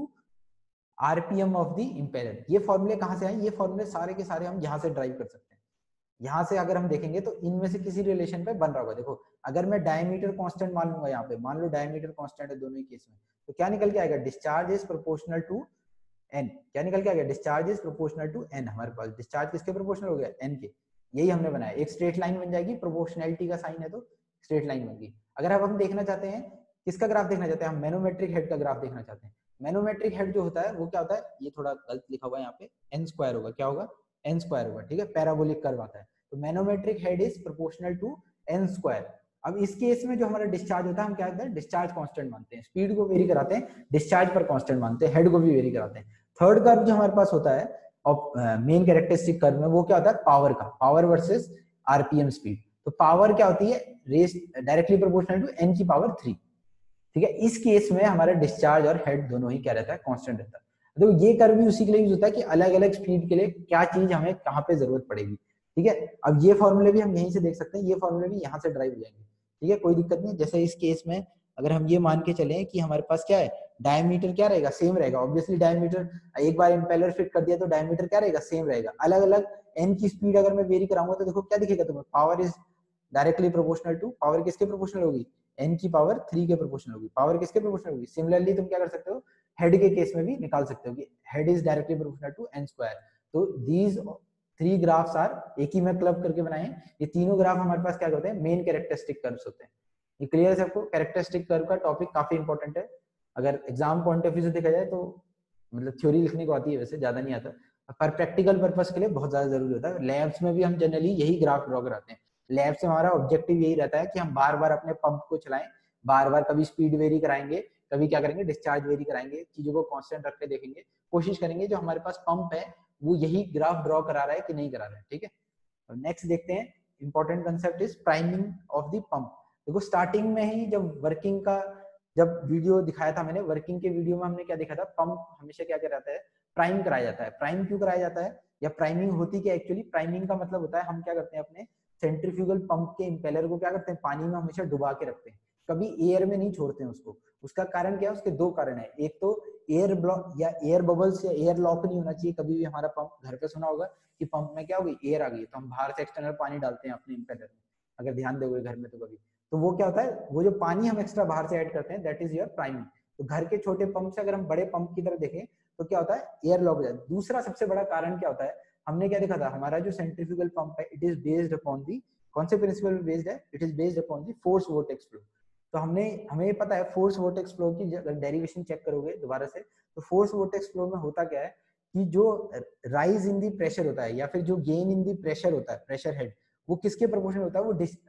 RPM of the impeller. ये फॉर्मूले कहां से आए, ये फॉर्मूले सारे के सारे हम यहाँ से ड्राइव कर सकते हैं। यहाँ से अगर हम देखेंगे तो इनमें से किसी रिलेशन पे बन रहा होगा। देखो अगर मैं डायमीटर कांस्टेंट मान लूंगा, यहाँ पे मान लो डायमीटर कांस्टेंट है दोनों ही केस में, तो क्या निकल के आएगा, discharge is proportional to N. क्या निकल के आएगा, discharge is proportional to N. हमारे पास डिस्चार्ज किसके प्रोपोर्शनल हो गया, एन के। यही हमने बनाया, एक स्ट्रेट लाइन बन जाएगी, प्रोपोर्शनैलिटी का साइन है तो स्ट्रेट लाइन बन गई। अगर अब हम देखना चाहते हैं, किसका ग्राफ देखना चाहते हैं, हम मैनोमेट्रिक हेड का ग्राफ देखना चाहते हैं। मैनोमेट्रिक हेड जो होता है वो क्या होता है, ये थोड़ा गलत लिखा हुआ है यहाँ पे, एन स्क्वायर होगा, क्या होगा, एन स्क्वायर होगा। ठीक है, पैराबोलिक कर्व आता है, तो manometric head is proportional to N square. अब इस केस में जो हमारा डिस्चार्ज होता है, हम क्या करते हैं, डिस्चार्ज कांस्टेंट मानते हैं, स्पीड को वेरी कराते हैं, डिस्चार्ज पर कांस्टेंट मानते हैं, हेड को भी वेरी कराते हैं। थर्ड कर्व जो हमारे पास होता है और मेन कैरेक्टरिस्टिक कर्व में, वो क्या होता है, पावर का, पावर वर्सेस आरपीएम स्पीड। तो पावर क्या होती है, रेस डायरेक्टली प्रोपोर्शनल टू एन की पावर 3। ठीक है, इस केस में हमारा डिस्चार्ज और हेड दोनों ही क्या रहता है, कांस्टेंट रहता है। तो ये कर्व भी उसी के लिए यूज होता है कि अलग अलग स्पीड के लिए क्या चीज हमें कहाँ पे जरूरत पड़ेगी। ठीक है, अब ये फॉर्मूले भी हम यहीं से देख सकते हैं, ये फॉर्मूले भी यहाँ से ड्राइव हो जाएंगे। ठीक है, कोई दिक्कत नहीं। जैसे इस केस में अगर हम ये मान के चले कि हमारे पास क्या है, डायमीटर क्या रहेगा, सेम रहेगा। ऑब्वियसली डायमीटर, एक बार इंपेलर फिट कर दिया तो डायमीटर क्या रहेगा, सेम रहेगा। अलग अलग एन की स्पीड अगर मैं वेरी कराऊंगा तो देखो क्या दिखेगा तुम्हें, power is directly proportional to, power किसके प्रोपोर्शनल होगी, एन की पावर 3 के प्रोपोर्शनल होगी। पावर किसके प्रोपोर्शनल होगी, सिमिलरली तुम क्या कर सकते हो, हेड के केस में भी निकाल सकते हो कि head is directly proportional to N square. तो दीज 3 ग्राफ्स आर, एक ही में क्लब करके बनाए, ये तीनों ग्राफ हमारे पास क्या होते हैं, मेन कैरेक्टरिस्टिक कर्व्स होते हैं। ये क्लियर है सबको, कैरेक्टरिस्टिक कर्व का टॉपिक काफी इंपॉर्टेंट है। अगर एग्जाम पॉइंट ऑफ व्यू से देखा जाए तो मतलब थ्योरी लिखने को आती है, वैसे ज्यादा नहीं आता, पर प्रैक्टिकल पर्पस के लिए बहुत ज्यादा जरूरी होता है। लैब्स में भी हम जनरली यही ग्राफ ड्रॉ कराते हैं। लैब से हमारा ऑब्जेक्टिव यही रहता है कि हम बार बार अपने पंप को चलाएं, बार बार कभी स्पीड वेरी कराएंगे, कभी क्या करेंगे, डिस्चार्ज वेरी कराएंगे, चीजों को कांस्टेंट रख के देखेंगे, कोशिश करेंगे जो हमारे पास पंप है वो यही ग्राफ ड्रॉ करा रहा है कि नहीं करा रहा है। ठीक है, नेक्स्ट देखते हैं, important concept is priming of the pump. देखो स्टार्टिंग में ही जब वर्किंग का जब वीडियो दिखाया था मैंने, वर्किंग के वीडियो में हमने क्या देखा था, पंप हमेशा क्या कराता है, प्राइम कराया जाता है। प्राइम क्यों कराया जाता है या प्राइमिंग होती क्या, एक्चुअली प्राइमिंग का मतलब होता है हम क्या करते हैं, अपने सेंट्रीफ्यूगल पंप के इंपेलर को क्या करते हैं, पानी में हमेशा डुबा के रखते हैं, कभी एयर में नहीं छोड़ते हैं उसको। उसका कारण क्या है, उसके दो कारण है, एक तो एयर ब्लॉक या एयर बबल्स या एयर लॉक नहीं होना चाहिए। कभी भी हमारा पंप, घर पे सुना होगा कि पंप में क्या हो गई, एयर आ गई, तो हम बाहर से एक्सटर्नल पानी डालते हैं अपने इंपेलर में, अगर ध्यान दोगे घर में तो कभी, तो वो क्या होता है, वो जो पानी हम एक्स्ट्रा बाहर से ऐड करते हैं, दैट इज योर प्राइमिंग। तो घर के छोटे पंप से अगर हम बड़े पंप की तरफ देखें तो क्या होता है, एयर लॉक हो जाता है। दूसरा सबसे बड़ा कारण क्या होता है, हमने क्या देखा था, हमारा जो सेंट्रीफ्यूगल पंप है, it is based upon the, कौन से प्रिंसिपल पे बेस्ड है, it is based upon the force vortex flow. तो हमें पता है फोर्स वोर्टेक्स फ्लो की डेरिवेशन चेक करोगे दोबारा से, तो फोर्स वोर्टेक्स फ्लो में होता क्या है कि जो राइज इन दी प्रेशर होता है या फिर जो गेन इन दी प्रेशर होता है, प्रेशर हेड, वो किसके प्रोपोर्शनल होता है,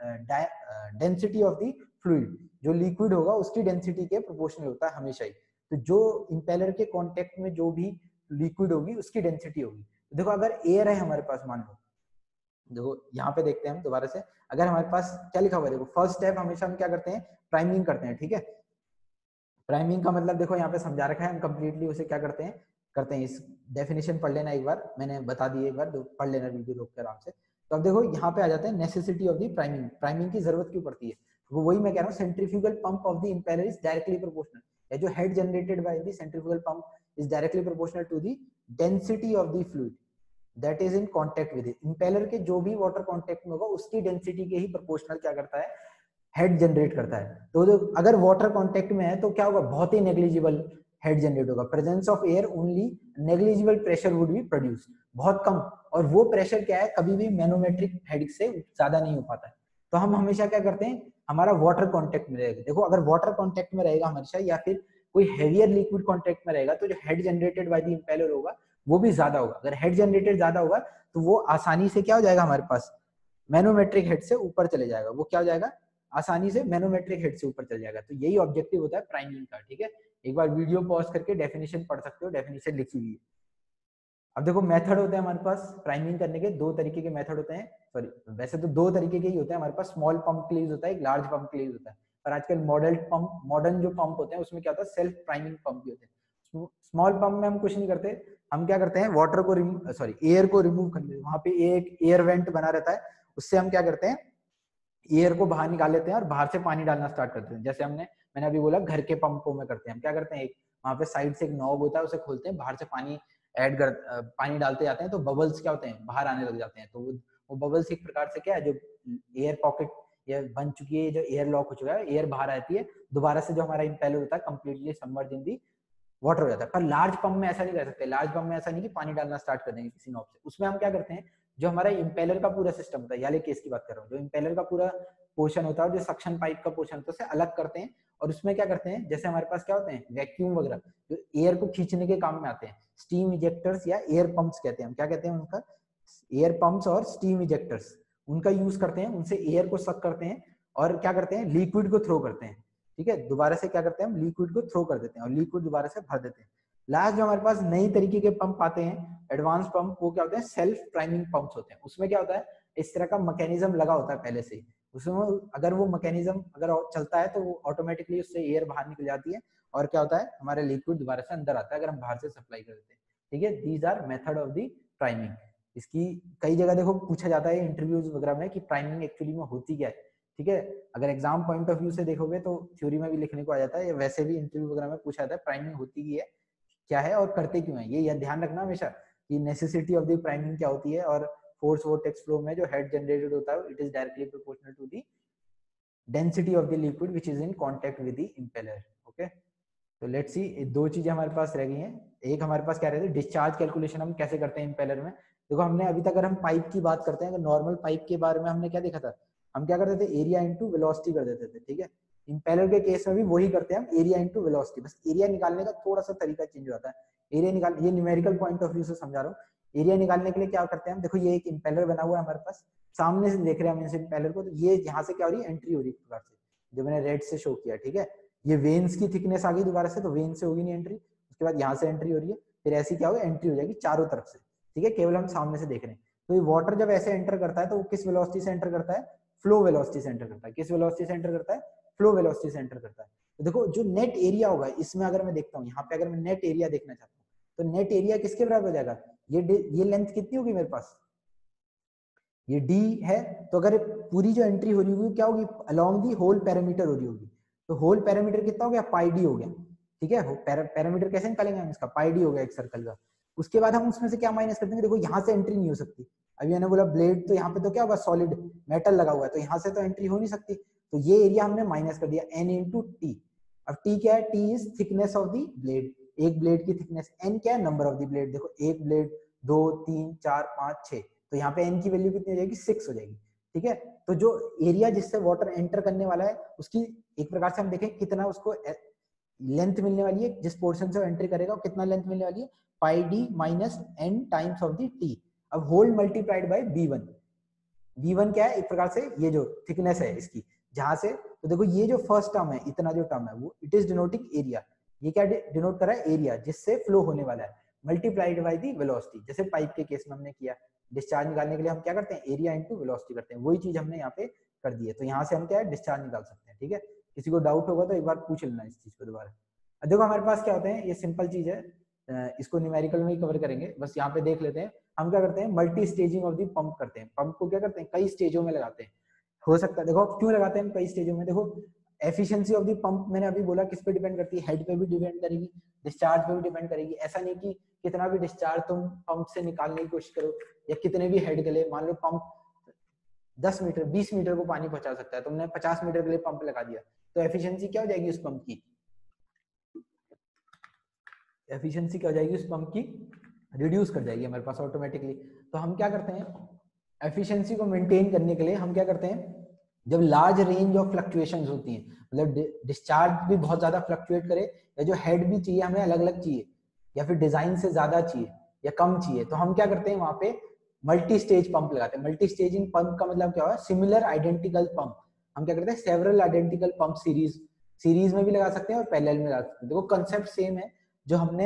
वो डेंसिटी ऑफ दी फ्लूइड, जो लिक्विड होगा उसकी डेंसिटी के प्रोपोर्शनल होता है हमेशा ही। तो जो इंपेलर के कांटेक्ट में जो भी लिक्विड होगी उसकी डेंसिटी होगी। तो देखो अगर एयर है हमारे पास, मान लो, देखो यहाँ पे देखते हैं हम दोबारा से, अगर हमारे पास क्या लिखा हुआ है, देखो फर्स्ट स्टेप हमेशा हम क्या करते हैं, प्राइमिंग करते हैं। ठीक है, प्राइमिंग का मतलब देखो यहाँ पे समझा रखा है, हम कंप्लीटली उसे क्या करते हैं, इस डेफिनेशन पढ़ लेना एक बार, मैंने बता दी एक बार, पढ़ लेना वीडियो रोक के आराम से। तो अब देखो यहाँ पे आ जाते हैं necessity of the priming. Priming की जरूरत क्यों पड़ती है, तो वही मैं कह रहा हूँ, centrifugal pump of the impeller is directly proportional, या जो head generated by the centrifugal pump is directly proportional to the density of the fluid that is in contact with it. Impeller के जो भी वाटर कांटेक्ट में होगा उसकी density के ही proportional क्या करता है, हेड जनरेट करता है। तो अगर वाटर कांटेक्ट में है तो क्या होगा, बहुत ही नेग्लिजिबल हेड जनरेट होगा। Presence of air only negligible pressure would be produce, बहुत कम, और वो प्रेशर क्या है, कभी भी मैनोमेट्रिक हेड से ज्यादा नहीं हो पाता है। तो हम हमेशा क्या करते हैं, हमारा वाटर कांटेक्ट में रहेगा। देखो अगर वाटर कांटेक्ट में रहेगा हमेशा, या फिर कोई हेवियर लिक्विड कांटेक्ट में रहेगा, तो जो head generated by the impeller होगा वो भी ज्यादा होगा। अगर हेड जनरेटेड ज्यादा होगा तो वो आसानी से क्या हो जाएगा, हमारे पास मैनोमेट्रिक हेड से ऊपर चले जाएगा। वो क्या हो जाएगा, आसानी से मैनोमेट्रिक हेड से ऊपर चल जाएगा। तो यही ऑब्जेक्टिव होता है प्राइमिंग का। ठीक है, एक बार वीडियो पॉज करके डेफिनेशन पढ़ सकते हो, डेफिनेशन लिखी हुई है। अब देखो मेथड होते हैं हमारे पास प्राइमिंग करने के, दो तरीके के मेथड होते हैं। सॉरी, वैसे तो दो तरीके के ही होते हैं हमारे पास, स्मॉल पंप के लिए यूज होता है, एक लार्ज पंप के लिए यूज होता है। पर आजकल मॉडर्न जो पंप होते हैं उसमें क्या होता है, सेल्फ प्राइमिंग पंप भी होते हैं। स्मॉल पंप में हम कुछ नहीं करते, हम क्या करते हैं, वाटर को एयर को रिमूव कर लेते हैं। वहां पे एक एयर वेंट बना रहता है, उससे हम क्या करते हैं, एयर को बाहर निकाल लेते हैं और बाहर से पानी डालना स्टार्ट करते हैं। जैसे मैंने अभी बोला घर के पंपों में करते हैं, हम क्या करते हैं, एक वहां पे साइड से एक नॉब होता है, उसे खोलते हैं, बाहर से पानी डालते जाते हैं, तो बबल्स क्या होते हैं, बाहर आने लग जाते हैं। तो वो बबल्स एक प्रकार से क्या है, जो एयर पॉकेट ये बन चुकी है, जो एयर लॉक हो चुका है, एयर बाहर आती है, दोबारा से जो हमारा इंपेलर होता है completely submerge in the water हो जाता है। पर लार्ज पंप में ऐसा नहीं कर सकते। लार्ज पंप में ऐसा नहीं कि पानी डालना स्टार्ट कर देंगे किसी नॉब से। उसमें हम क्या करते हैं, जो हमारा इंपेलर का पूरा सिस्टम होता है, याले केस की बात कर रहा हूँ, जो इंपेलर का पूरा पोर्शन होता है, जो सक्शन पाइप का पोर्शन होता है, उसे अलग करते हैं। और उसमें क्या करते हैं, जैसे हमारे पास क्या होते हैं, वैक्यूम वगैरह जो एयर को खींचने के काम में आते हैं, स्टीम इजेक्टर्स या एयर पंप्स कहते हैं, हम क्या कहते हैं उनका, एयर पंप्स और स्टीम इजेक्टर्स, उनका यूज करते हैं। उनसे एयर को सक करते हैं और क्या करते हैं, लिक्विड को थ्रो करते हैं। ठीक है, दोबारा से क्या करते हैं, हम लिक्विड को थ्रो कर देते हैं और लिक्विड दोबारा से भर देते हैं। लास्ट जो हमारे पास नई तरीके के पंप आते हैं, एडवांस पंप, वो क्या होते हैं, सेल्फ प्राइमिंग पंप्स होते हैं। उसमें क्या होता है, इस तरह का मैकेनिज्म लगा होता है पहले से ही। उसमें अगर वो मैकेनिज्म अगर चलता है तो वो ऑटोमेटिकली उससे एयर बाहर निकल जाती है और क्या होता है, हमारे लिक्विड दोबारा से अंदर आता है अगर हम बाहर से सप्लाई कर देते हैं। ठीक है, these are method of the priming. इसकी कई जगह देखो पूछा जाता है इंटरव्यूज वगैरह में कि प्राइमिंग एक्चुअली में होती क्या है। ठीक है, अगर एग्जाम पॉइंट ऑफ व्यू से देखोगे तो थ्योरी में भी लिखने को आ जाता है, या वैसे भी इंटरव्यू वगैरह में पूछा जाता है प्राइमिंग होती की है, क्या है और करते क्यों है। ये ध्यान रखना हमेशा कि नेसेसिटी ऑफ द प्राइमिंग क्या होती है, और फोर्स वोर्टेक्स फ्लो में जो हेड जनरेटेड होता है it is directly proportional to the density of the liquid which is in contact with the impeller. Okay, तो लेट्स सी, दो चीजें हमारे पास रह गई हैं। एक हमारे पास क्या रहता है, डिस्चार्ज कैलकुलेशन हम कैसे करते हैं इंपेलर में। देखो हमने अभी तक, अगर हम पाइप की बात करते हैं, अगर नॉर्मल पाइप के बारे में हमने क्या देखा था, हम क्या करते थे, एरिया इंटू वेलोसिटी कर देते थे। ठीक है, इंपेलर के केस में भी वही करते हैं हम, एरिया इंटू वेलोसिटी। बस एरिया निकालने का थोड़ा सा तरीका चेंज हो जाता है। एरिया निकाल, ये न्यूमेरिकल पॉइंट ऑफ व्यू से समझा रहा हूँ। एरिया निकालने के लिए क्या करते हैं हम, देखो ये एक इंपेलर बना हुआ है हमारे पास, सामने से देख रहे हैं हम इस इंपेलर को, तो ये यहाँ से क्या हो रही है, एंट्री हो रही है प्रकार से, जो मैंने रेड से शो किया। ठीक है, ये वेन्स की थिकनेस आ गई दोबारा से, तो वेन से होगी नहीं एंट्री, उसके बाद यहाँ से एंट्री हो रही है, फिर ऐसी क्या होगी, एंट्री हो जाएगी चारों तरफ से। ठीक है, केवल हम सामने से देख रहे हैं। तो ये वाटर जब ऐसे एंटर करता है तो वो किस वेलोसिटी से एंटर करता है, फ्लो वेलोसिटी से एंटर करता है। किस वेलोसिटी से एंटर करता है, फ्लो वेलोसिटी से एंटर करता है। तो देखो जो नेट एरिया होगा इसमें, अगर मैं देखता हूँ यहाँ पे, अगर मैं नेट एरिया देखना चाहता हूँ, तो नेट एरिया किसके बराबर हो जाएगा, ये लेंथ कितनी होगी मेरे पास, ये डी है। तो अगर पूरी जो एंट्री हो रही होगी क्या होगी, अलोंग दी होल पैरामीटर हो रही होगी, तो होल पैरामीटर कितना हो गया, पाई डी हो गया। ठीक है, पैरामीटर कैसे निकालेंगे हम इसका, पाई डी हो गया एक सर्कल का। उसके बाद हम उसमें से क्या माइनस कर देंगे, देखो यहाँ से एंट्री नहीं हो सकती। अभी मैंने बोला ब्लेड, तो यहाँ पे तो क्या होगा, सॉलिड मेटल लगा हुआ है, तो यहाँ से तो एंट्री हो नहीं सकती। तो ये एरिया हमने माइनस कर दिया, एन इंटू टी। अब टी क्या है, T is thickness of the blade, एक ब्लेड की थिकनेस। एन क्या है, नंबर ऑफ दी ब्लेड। देखो एक ब्लेड, 2 3 4 5 6, तो यहाँ पे एन की वैल्यू कितनी हो जाएगी, 6 हो जाएगी। ठीक है, तो जो एरिया जिससे वाटर एंटर करने वाला है उसकी एक प्रकार से हम देखें कितना उसको लेंथ मिलने वाली है, जिस पोर्शन से एंट्री करेगा कितना लेंथ मिलने वाली है, pi D minus N times of the T. अब होल मल्टीप्लाइड बाय बी1। बी1 क्या है, एक प्रकार से ये जो थिकनेस है इसकी, जहां से, तो देखो ये जो फर्स्ट टर्म है, इतना जो टर्म है वो इट इज डिनोटिंग एरिया। ये क्या डिनोट कर रहा है, एरिया जिससे फ्लो होने वाला है, मल्टीप्लाइड बाय दी वेलोसिटी। जैसे पाइप के केस में हमने किया, डिस्चार्ज निकालने के लिए हम क्या करते हैं, एरिया इंटू वेलोसिटी करते हैं, वही चीज हमने यहाँ पे कर दी है। तो यहाँ से हम क्या है, डिस्चार्ज निकाल सकते हैं। ठीक है, किसी को डाउट होगा तो एक बार पूछ लेना इस चीज को दोबारा। देखो हमारे पास क्या होते हैं, ये सिंपल चीज है, इसको न्यूमेरिकल में ही कवर करेंगे, बस यहाँ पे देख लेते हैं। हम क्या करते हैं, multi staging of the pump करते हैं। पंप को क्या करते हैं, कई स्टेजों में लगाते हैं। हो सकता है, देखो क्यों लगाते हैं हम कई स्टेजों में, देखो एफिशिएंसी ऑफ द पंप मैंने अभी बोला किस पे डिपेंड करती है, हेड पे भी डिपेंड करेगी, डिस्चार्ज पे भी डिपेंड करेगी। ऐसा नहीं कि कितना भी डिस्चार्ज तुम पंप से निकालने की कोशिश करो या कितने भी हेड के लिए, मान लो पंप 10 मीटर 20 मीटर को पानी पहुंचा सकता है, तुमने 50 मीटर के लिए पंप लगा दिया, तो एफिशिएंसी क्या हो जाएगी उस पंप की, एफिशिएंसी क्या हो जाएगी उस पंप की, रिड्यूस कर जाएगी हमारे पास ऑटोमेटिकली। तो हम क्या करते हैं, एफिशिएंसी को मेंटेन करने के लिए हम क्या करते हैं, जब लार्ज रेंज ऑफ फ्लक्चुएशंस होती हैं, मतलब डिस्चार्ज भी बहुत ज्यादा फ्लक्चुएट करे या जो हेड भी चाहिए हमें अलग अलग चाहिए या फिर डिजाइन से ज्यादा चाहिए या कम चाहिए, तो हम क्या करते हैं वहां पे मल्टी स्टेज पंप लगाते हैं। मल्टी स्टेजिंग पंप का मतलब क्या हुआ, सिमिलर आइडेंटिकल पंप। हम क्या करते हैं, सेवरल आइडेंटिकल पंप सीरीज में भी लगा सकते हैं और पैरेलल में लगा सकते हैं। देखो कंसेप्ट सेम है जो हमने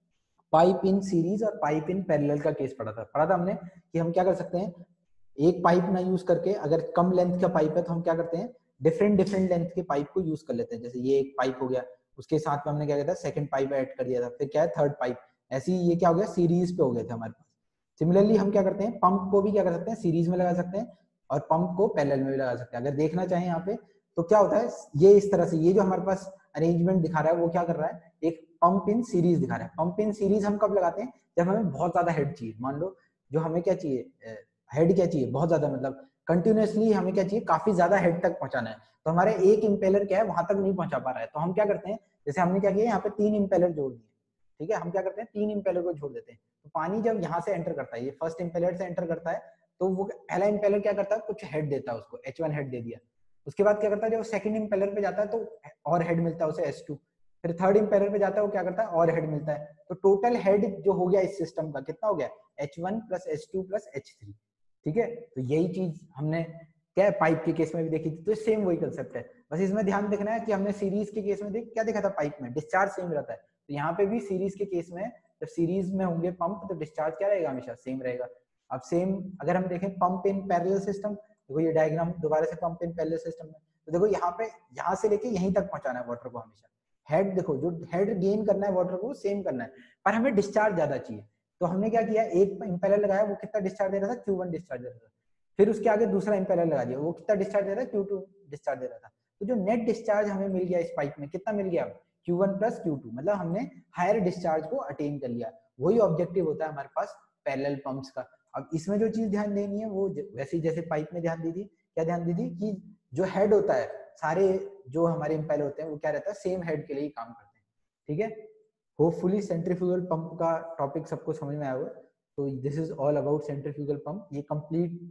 पाइप इन सीरीज और पाइप इन पैरेलल का केस पढ़ा था हमने, कि हम क्या कर सकते हैं, एक पाइप ना यूज करके, अगर कम लेंथ का पाइप है तो हम क्या करते हैं, डिफरेंट लेंथ के पाइप को यूज कर लेते हैं। जैसे ये एक पाइप हो गया, उसके साथ में हमने क्या किया था, सेकंड पाइप ऐड कर दिया था, फिर क्या है थर्ड पाइप, ऐसे ही ये क्या हो गया, सीरीज पे हो गए थे हमारे पास। सिमिलरली हम क्या करते हैं, पंप को भी क्या कर सकते हैं, सीरीज में लगा सकते हैं और पंप को पैरेलल में भी लगा सकते हैं। अगर देखना चाहें यहाँ पे तो क्या होता है, ये इस तरह से, ये जो हमारे पास अरेंजमेंट दिखा रहा है वो क्या कर रहा है, एक पंप इन सीरीज दिखा रहा है। पंप इन सीरीज हम कब लगाते हैं, जब हमें बहुत ज्यादा हेड चाहिए। मान लो जो हमें क्या चाहिए, हेड क्या चाहिए, बहुत ज्यादा, मतलब कंटिन्यूअसली हमें क्या चाहिए, काफी ज्यादा हेड तक पहुंचाना है, तो हमारे एक इंपेलर क्या है वहां तक नहीं पहुंचा पा रहा है, तो हम क्या करते हैं, जैसे हमने क्या किया, यहाँ पे 3 इंपेलर जोड़ दिए, ठीक है, हम क्या करते हैं 3 इंपेलर को जोड़ देते हैं। तो पानी जब यहाँ से एंटर करता है, ये फर्स्ट इंपेलर से एंटर करता है, तो वो पहला इंपेलर क्या करता है, कुछ हेड देता है उसको, H1 हेड दे दिया। उसके बाद क्या करता है, जब सेकंड इंपेलर पे जाता है तो और हेड मिलता है उसे S2, फिर थर्ड इंपेलर पे जाता है वो क्या करता है, और हेड मिलता है। तो टोटल हेड जो हो गया इस सिस्टम का कितना हो गया, H1 plus H2 plus H3, ठीक है। तो यही चीज हमने क्या पाइप के केस में भी देखी थी, तो सेम वही कंसेप्ट है। बस इसमें ध्यान देखना है कि हमने सीरीज के केस में क्या देखा था, पाइप में डिस्चार्ज सेम रहता है, तो यहाँ पे भी सीरीज के केस में जब सीरीज में होंगे पंप तो डिस्चार्ज क्या रहेगा, हमेशा सेम रहेगा। अब सेम अगर हम देखें पंप इन पैरेलल सिस्टम, देखो ये डायग्राम दोबारा से पंप इन पैरेलल सिस्टम में, तो देखो यहाँ पे यहाँ से लेके यहीं तक पहुंचाना है वाटर को हमेशा। हेड देखो, जो हेड गेन करना है वाटर को सेम करना है, पर हमें डिस्चार्ज ज्यादा चाहिए। तो हमने क्या किया, एक इंपेलर लगाया, वो कितना डिस्चार्ज दे रहा था, Q1 डिस्चार्ज दे रहा था। फिर उसके आगे दूसरा इंपेलर लगा दिया, वो कितना डिस्चार्ज दे रहा था, Q2 डिस्चार्ज दे रहा था। तो जो नेट डिस्चार्ज हमें मिल गया इस पाइप में, कितना मिल गया, Q1 प्लस Q2, मतलब हमने हायर डिस्चार्ज को अटेन कर लिया। वही ऑब्जेक्टिव होता है हमारे पास पैरेलल पंप्स का। अब इसमें जो चीज ध्यान देनी है वो वैसे जैसे पाइप में ध्यान दी थी, क्या ध्यान दी थी कि जो हेड होता है, सारे जो हमारे इंपेलर होते हैं वो क्या रहता है, सेम हेड के लिए ही काम करते हैं, ठीक है। होपफुली सेंट्रीफ्यूगल पंप का टॉपिक सबको समझ में आया होगा। तो this is all about centrifugal pump. ये कंप्लीट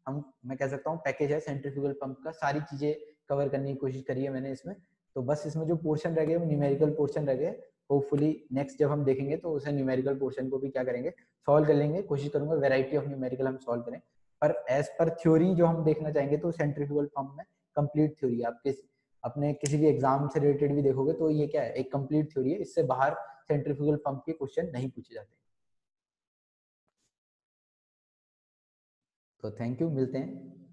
मैं कह सकता हूँ पैकेज है सेंट्रीफ्यूगल पंप का, सारी चीजें कवर करने की कोशिश करी है मैंने इसमें। तो बस इसमें जो पोर्शन रह गए वो न्यूमेरिकल पोर्शन रह गए। होपफुली नेक्स्ट जब हम देखेंगे तो उसे न्यूमेरिकल पोर्शन को भी क्या करेंगे, सॉल्व कर लेंगे। कोशिश करूंगा वेराइटी ऑफ न्यूमेरिकल हम सॉल्व करें, पर एज पर थ्योरी जो हम देखना चाहेंगे तो सेंट्रीफ्यूगल पंप में कंप्लीट थ्योरी, आप अपने किसी भी एग्जाम से रिलेटेड भी देखोगे तो ये क्या है, एक कंप्लीट थ्योरी है, इससे बाहर सेंट्रीफ्यूगल पंप के क्वेश्चन नहीं पूछे जाते। तो थैंक यू, मिलते हैं।